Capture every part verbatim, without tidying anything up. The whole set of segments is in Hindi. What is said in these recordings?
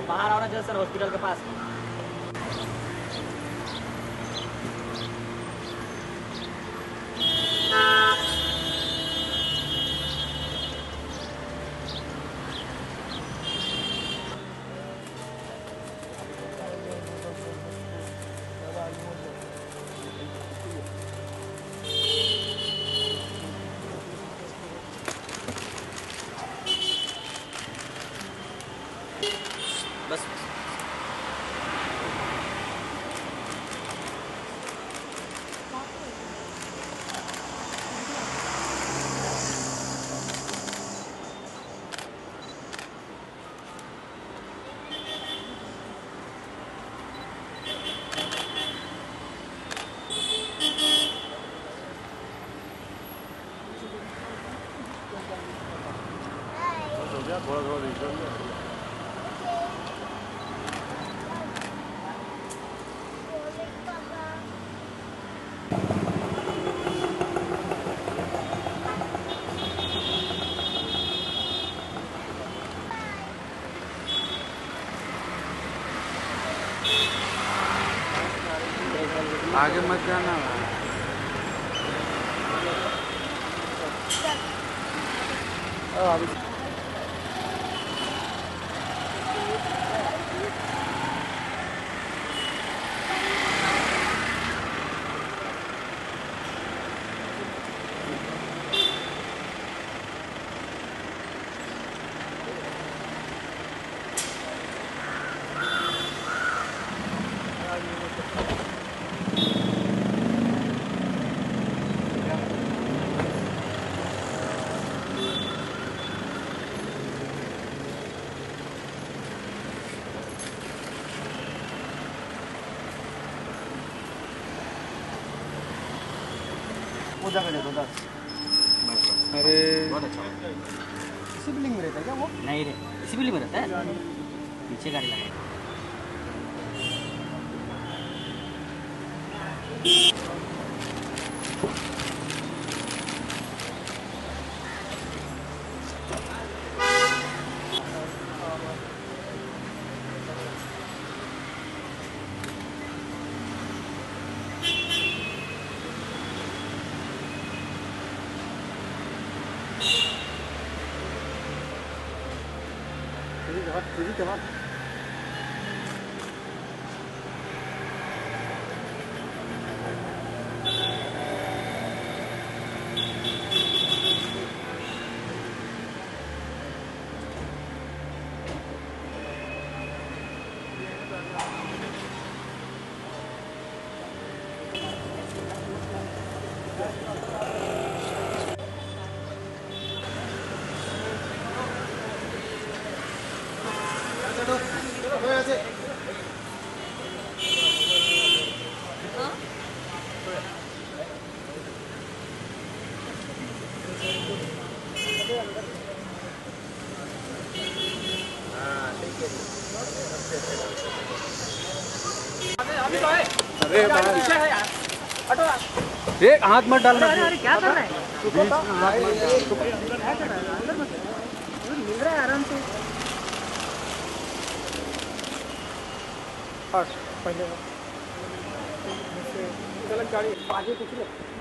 बाहर आओ ना जल्द सर हॉस्पिटल के पास। बस थोड़ा थोड़ा आगे मत जाना। पूजा करे तो दस। अरे बहुत अच्छा है। इसी बिल्डिंग में रहता है क्या वो? नहीं रे, इसी बिल्डिंग में रहता है, पीछे गाड़ी लगाई। तुझी जवाब अरे एक हाथ मत डालना। अरे क्या कर रहा है? बीच में हाथ मत डालना। क्या कर रहा है? अंदर मत मिल रहा है आराम से। पहले गलत गाड़ी आगे पिछले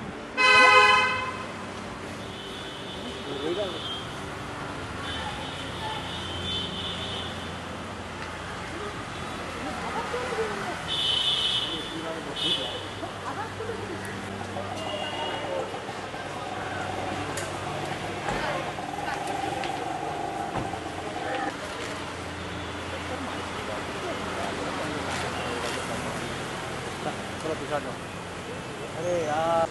थोड़ा पिछा जाओ। अरे यार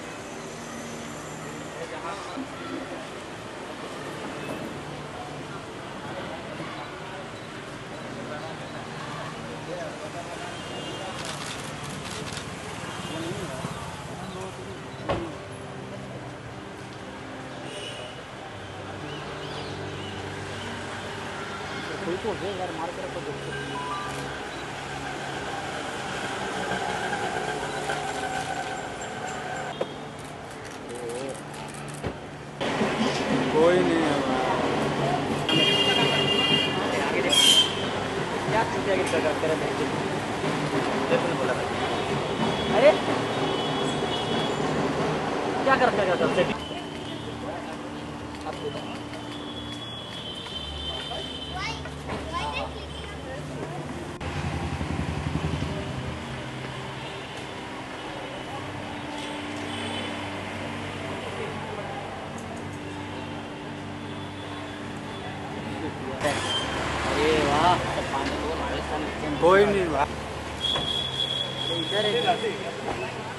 कोई तो है यार, मार कर तो कोई नहीं है। क्या कितना करते रहते हैं देखो बोला अरे क्या करता क्या करते अरे वाह पानी तो राजस्थान कोई नहीं इधर है